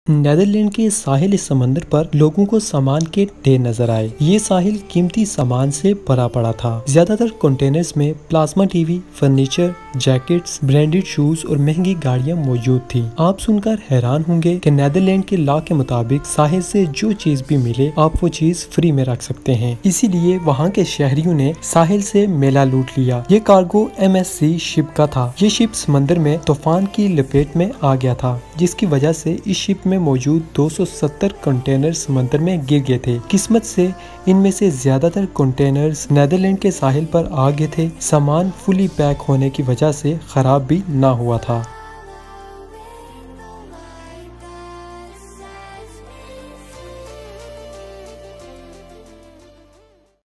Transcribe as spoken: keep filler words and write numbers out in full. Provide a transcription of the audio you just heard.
Netherland के साहिल समंदर पर लोगों को सामान के ढेर नजर आए। ये साहिल कीमती सामान से भरा पड़ा था। ज्यादातर कंटेनर्स में plasma TV, furniture, jackets, branded shoes और महंगी गाड़ियां मौजूद थी। आप सुनकर हैरान होंगे कि नेदरलैंड के लॉ के मुताबिक साहिल से जो चीज भी मिले आप वो चीज फ्री में रख सकते हैं। इसीलिए वहाँ के शहरियों ने साहिल से मेला लूट लिया। ये cargo M S C ship का था। ये शिप समंदर में तूफान की लपेट में आ गया था, जिसकी वजह से इस शिप में मौजूद दो सौ सत्तर कंटेनर समंदर में गिर गए थे। किस्मत से इनमें से ज्यादातर कंटेनर्स नेदरलैंड के साहिल पर आ गए थे। सामान फुली पैक होने की वजह से खराब भी ना हुआ था।